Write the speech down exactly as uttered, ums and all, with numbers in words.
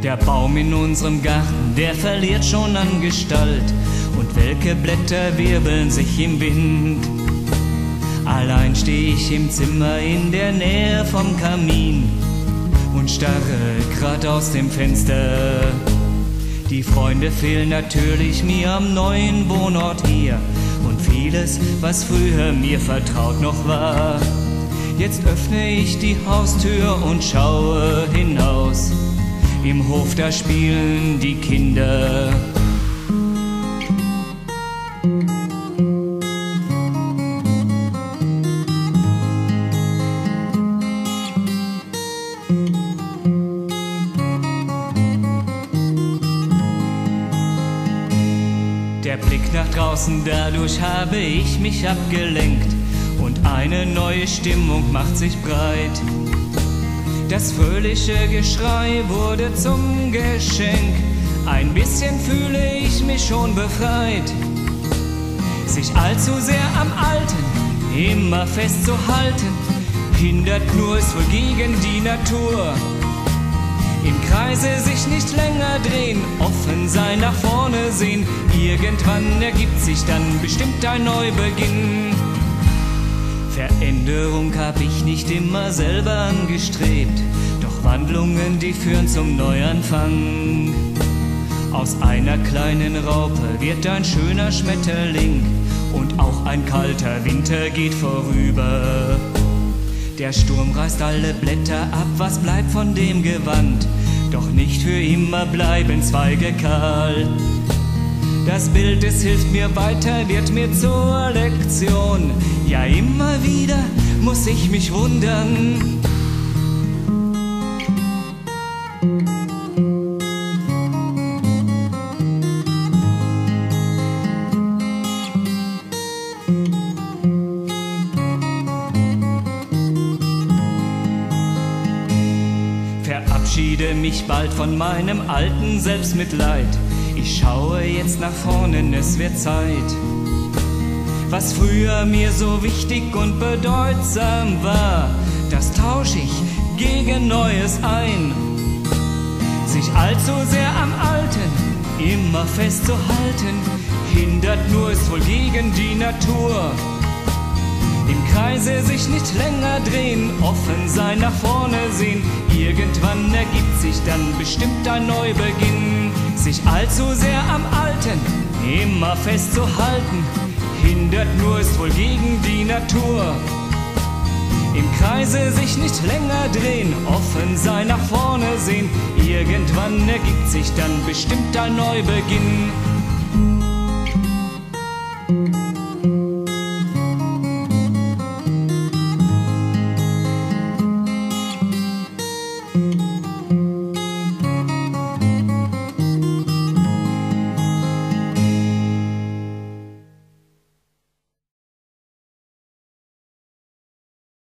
Der Baum in unserem Garten, der verliert schon an Gestalt, und welke Blätter wirbeln sich im Wind. Allein steh ich im Zimmer in der Nähe vom Kamin und starre grad aus dem Fenster. Die Freunde fehlen natürlich mir am neuen Wohnort hier, und vieles, was früher mir vertraut noch war. Jetzt öffne ich die Haustür und schaue hinaus. Im Hof, da spielen die Kinder. Der Blick nach draußen, dadurch habe ich mich abgelenkt, und eine neue Stimmung macht sich breit. Das fröhliche Geschrei wurde zum Geschenk, ein bisschen fühle ich mich schon befreit. Sich allzu sehr am Alten immer festzuhalten, hindert nur, es wohl gegen die Natur. Im Kreise sich nicht länger drehen, offen sein, nach vorne sehen, irgendwann ergibt sich dann bestimmt ein Neubeginn. Veränderung hab ich nicht immer selber angestrebt, doch Wandlungen, die führen zum Neuanfang. Aus einer kleinen Raupe wird ein schöner Schmetterling, und auch ein kalter Winter geht vorüber. Der Sturm reißt alle Blätter ab, was bleibt von dem Gewand? Doch nicht für immer bleiben Zweige kahl. Das Bild, es hilft mir weiter, wird mir zur Lektion. Ja, immer wieder muss ich mich wundern. Verabschiede mich bald von meinem alten Selbstmitleid. Ich schaue jetzt nach vorne, es wird Zeit. Was früher mir so wichtig und bedeutsam war, das tausch ich gegen Neues ein. Sich allzu sehr am Alten immer festzuhalten, hindert nur, es wohl gegen die Natur. Im Kreise sich nicht länger drehen, offen sein, nach vorne sehen, irgendwann ergibt sich dann bestimmt ein Neubeginn. Sich allzu sehr am Alten immer festzuhalten, hindert nur, ist wohl gegen die Natur. Im Kreise sich nicht länger drehen, offen sein, nach vorne sehen, irgendwann ergibt sich dann bestimmt ein Neubeginn.